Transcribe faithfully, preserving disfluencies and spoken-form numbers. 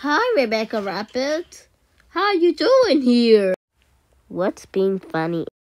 Hi, Rebecca Rabbit. How you doing here? What's being funny?